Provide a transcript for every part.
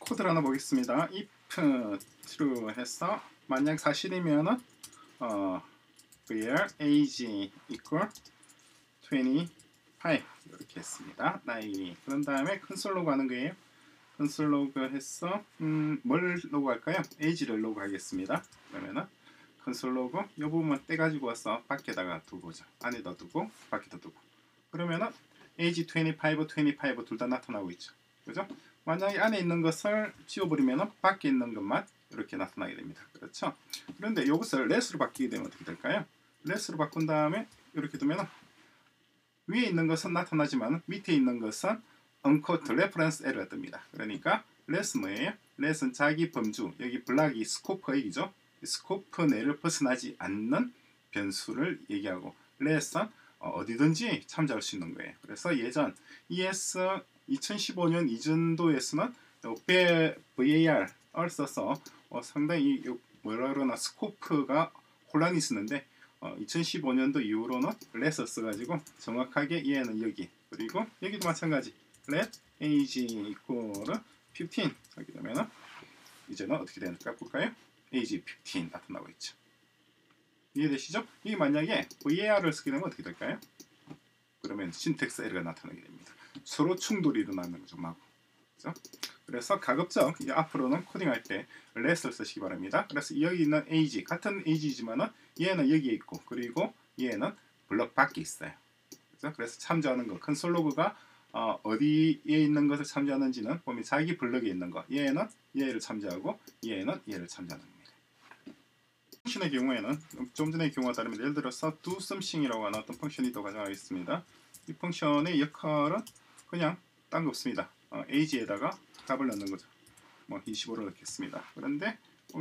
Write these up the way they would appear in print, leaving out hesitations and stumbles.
코드를 하나 보겠습니다. if true 해서 만약 사실이면은 where age equal 25 이렇게 했습니다. 나이. 그런 다음에 컨솔 로그 하는 거예요. 컨솔 로그 해서 뭘 로그 할까요? age를 로그 하겠습니다. 그러면은 컨솔 로그 이 부분만 떼가지고 와서 밖에다가 두고자. 안에다 두고 밖에다 두고. 그러면은 age 25, 25 둘 다 나타나고 있죠. 그죠? 만약에 안에 있는 것을 지워버리면은 밖에 있는 것만 이렇게 나타나게 됩니다. 그렇죠? 그런데 이것을 less로 바뀌게 되면 어떻게 될까요? less로 바꾼 다음에 이렇게 두면은 위에 있는 것은 나타나지만 밑에 있는 것은 unquote reference error가 뜹니다. 그러니까 less 뭐예요? less는 자기 범주, 여기 블락이 스코프 얘기죠. 스코프 내를 벗어나지 않는 변수를 얘기하고 less는 어디든지 참조할 수 있는 거예요. 그래서 예전 ES 2015년 이전도에서는 VAR을 써서 상당히 뭐라 그러나 스코프가 혼란이 있었는데 2015년도 이후로는 let을 써가지고 정확하게 얘는 여기 그리고 여기도 마찬가지 let age equal 15 하게 되면은 이제는 어떻게 되는가 볼까요? age 15 나타나고 있죠. 이해되시죠? 이게 만약에 VAR을 쓰게 되면 어떻게 될까요? 그러면 신텍스 에러가 나타나게 됩니다. 서로 충돌이 일어나는 거죠. 막. 그죠? 그래서 가급적 앞으로는 코딩할 때 let을 쓰시기 바랍니다. 그래서 여기 있는 age 같은 age지만은 얘는 여기에 있고 그리고 얘는 블럭 밖에 있어요. 그죠? 그래서 참조하는 거 컨솔 로그가 어디에 있는 것을 참조하는지는 보면 자기 블럭에 있는 거 얘는 얘를 참조하고 얘는 얘를 참조하는 겁니다. 펑션의 경우에는 좀 전의 경우와 다르면 예를 들어서 do something이라고 하는 어떤 펑션이 더 가정하겠습니다. 이 펑션의 역할은 그냥 딴 거 없습니다. age에다가 값을 넣는 거죠. 뭐 25를 넣겠습니다. 그런데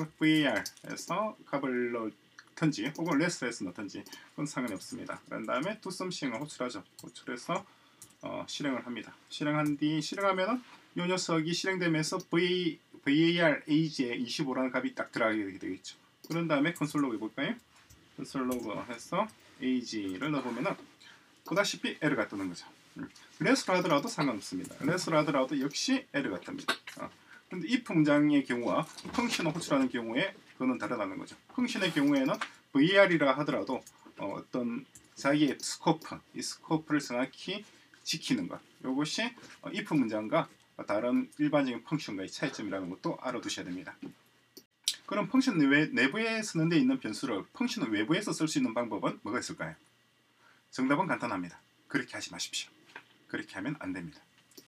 VAR에서 값을 넣든지 혹은 less에서 넣든지 그건 상관이 없습니다. 그런 다음에 do something을 호출하죠. 호출해서 실행을 합니다. 실행한 뒤 실행하면은 이 녀석이 실행되면서 VAR age에 25라는 값이 딱 들어가게 되겠죠. 그런 다음에 컨솔 로그 해볼까요? 컨솔 로그 해서 age를 넣어보면은 보다시피 에러가 뜨는 거죠. 레스로 하더라도 상관없습니다. 레스로 하더라도 역시 에러가 뜹니다. 그런데 if 문장의 경우와 펑션을 호출하는 경우에 그거는 다르다는 거죠. 펑션의 경우에는 VAR이라 하더라도 어떤 자기의 스코프, 이 스코프를 정확히 지키는 것. 이것이 if 문장과 다른 일반적인 펑션과의 차이점이라는 것도 알아두셔야 됩니다. 그럼 펑션 내부에 쓰는 데 있는 변수를 펑션 외부에서 쓸 수 있는 방법은 뭐가 있을까요? 정답은 간단합니다. 그렇게 하지 마십시오. 그렇게 하면 안 됩니다.